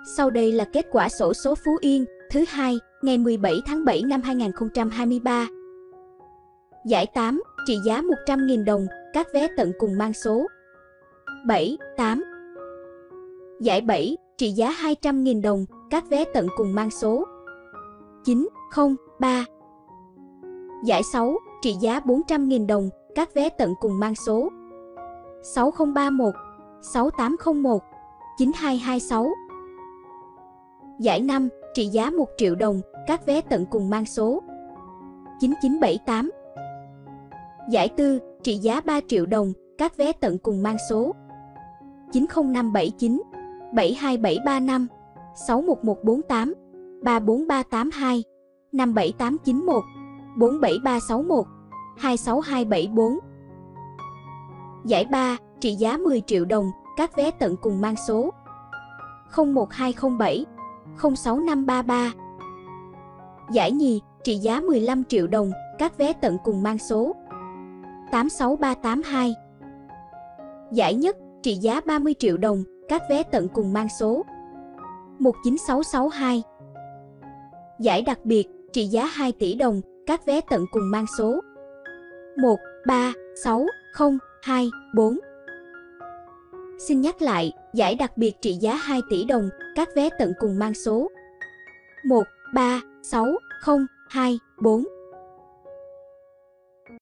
Sau đây là kết quả xổ số Phú Yên thứ hai, ngày 17 tháng 7 năm 2023. Giải 8, trị giá 100.000 đồng, các vé tận cùng mang số 7, 8. Giải 7, trị giá 200.000 đồng, các vé tận cùng mang số 9, 0, 3. Giải 6, trị giá 400.000 đồng, các vé tận cùng mang số 6031, 6801, 9226. Giải 5, trị giá 1 triệu đồng, các vé tận cùng mang số 9978. Giải 4, trị giá 3 triệu đồng, các vé tận cùng mang số 90579, 72735, 61148, 34382, 57891, 47361, 26274. Giải 3, trị giá 10 triệu đồng, các vé tận cùng mang số 01207, 06533. Giải nhì, trị giá 15 triệu đồng, các vé tận cùng mang số 86382. Giải nhất, trị giá 30 triệu đồng, các vé tận cùng mang số 19662. Giải đặc biệt, trị giá 2 tỷ đồng, các vé tận cùng mang số 136024. Xin nhắc lại, giải đặc biệt trị giá 2 tỷ đồng, các vé tận cùng mang số 136024.